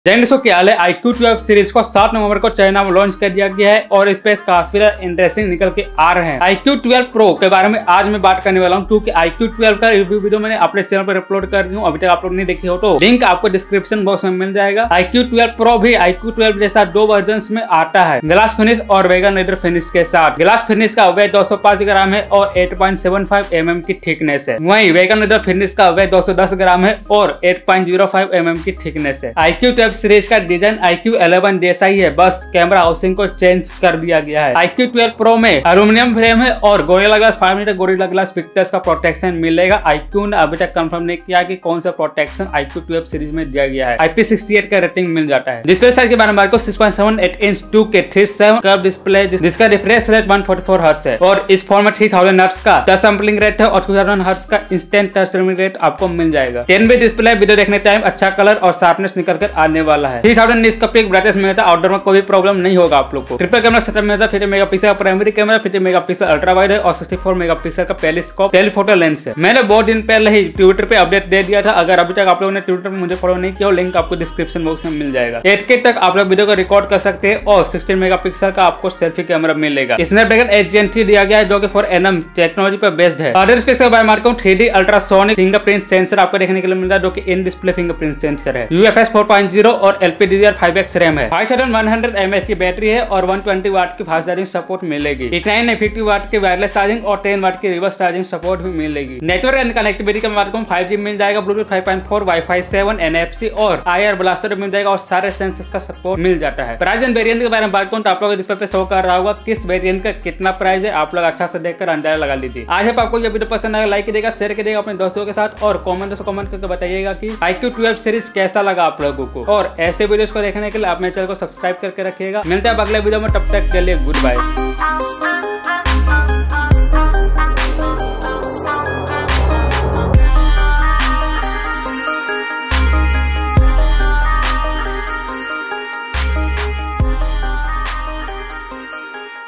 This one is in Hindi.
दोस्तों क्या हाल है। iQOO 12 सीरीज को 7 नवंबर को चाइना में लॉन्च कर दिया गया है और इस पे काफी इंटरेस्टिंग निकल के आ रहे हैं। iQOO 12 Pro के बारे में आज मैं बात करने वाला हूं, क्योंकि iQOO 12 का रिव्यू वीडियो मैंने अपने चैनल पर अपलोड कर दी हूं। अभी तक आप लोग नहीं देखी हो तो लिंक आपको डिस्क्रिप्शन बॉक्स में मिल जाएगा। iQOO 12 Pro भी iQOO 12 जैसा दो वर्जन में आता है, ग्लास फिनिश और वेगन लेदर फिनिश के साथ। ग्लास फिनिश का वेट 205 ग्राम है और 8.75 mm की थिकनेस है। वहीं वेगन लेदर फिनिश का वेट 210 ग्राम है और 8.05 mm की थिकनेस है। iQOO 12 सीरीज का डिजाइन iQOO 11 जैसा ही है, बस कैमरा हाउसिंग को चेंज कर दिया गया है। iQOO 12 Pro में एल्यूमिनियम फ्रेम है और Gorilla glass 5mm Gorilla glass pictures का प्रोटेक्शन मिलेगा। iQOO ने अभी तक कंफर्म नहीं किया कि कौन सा प्रोटेक्शन iQOO 12 सीरीज में दिया गया है। IP68 का रेटिंग मिल जाता है। डिस्प्ले साइज के बारे में बात करें 6.78 इंच 2K 37 कर्व डिस्प्ले, जिसका रिफ्रेश रेट 144 हर्ट्ज है और इस फोन में 3000 हर्ट्ज का टच सैंपलिंग रेट है और 2000 हर्ट्ज का इंस्टेंट टच सैंपलिंग रेट आपको मिल जाएगा। 10:bit डिस्प्ले, वीडियो देखने टाइम अच्छा कलर और शार्पनेस निकल कर आने वाला है। 3000 इसका पिक ब्राइटनेस मिलता है, आउटडोर में कोई प्रॉब्लम नहीं होगा आप लोग को। ट्रिपल कैमरा सेटअप मिलता है, 50 मेगापिक्सल का primary camera, 50 megapixel ultra wide है और 64 मेगापिक्सल का पेरिस्कोप टेलीफोटो लेंस है। मैंने बहुत दिन पहले ही ट्विटर पे अपडेट दे दिया था। अगर अभी तक आप लोगों ने ट्विटर पे मुझे फॉलो नहीं किया, लिंक आपको डिस्क्रिप्शन बॉक्स में मिल जाएगा। 8K तक आप लोग वीडियो को रिकॉर्ड कर सकते हैं और 16 मेगापिक्सल का आपको सेल्फी कैमरा मिलेगा। स्नैपड्रैगन 8 Gen 3 दिया गया है, जो कि 4nm टेक्नोलॉजी पर बेस्ड है। अदर स्पेस के बारे में बात करूं, 3D अल्ट्रासोनिक फिंगरप्रिंट सेंसर आपको देखने के लिए मिलता है, जो कि इन डिस्प्ले फिंगरप्रिंट सेंसर है। UFS 4.0 और LPDDR5X रैम है। 5100 mAh की बैटरी है और 120 वाट की फास्ट चार्जिंग सपोर्ट मिलेगी। इतना ही नहीं, 50 वाट की वायरलेस चार्जिंग और 10 वाट की रिवर्स चार्जिंग सपोर्ट भी मिलेगी। नेटवर्क एंड कनेक्टिविटी की बात करूं, 5G मिल जाएगा, ब्लूटूथ 5.4, Wi-Fi 7, NFC और IR ब्लास्टर मिल जाएगा और सारे सेंसर्स का सपोर्ट मिल जाता है। प्राइस एंड वेरिएंट के बारे में बात करूं तो आप लोग डिस्प्ले पे शो कर रहा होगा किस वेरिएंट का कितना प्राइस है। आप लोग अच्छा से देखकर अंदाजा लगा लीजिए। आज आपको ये वीडियो पसंद आएगा, लाइक कीजिएगा, शेयर कीजिएगा अपने दोस्तों के साथ और कमेंट करके बताइएगा कि iQOO 12 सीरीज कैसा लगा आप लोगों को। और ऐसे वीडियोस को देखने के लिए आप मेरे चैनल को सब्सक्राइब करके रखिएगा। मिलते हैं अगले वीडियो में, तब तक के लिए गुड बाय।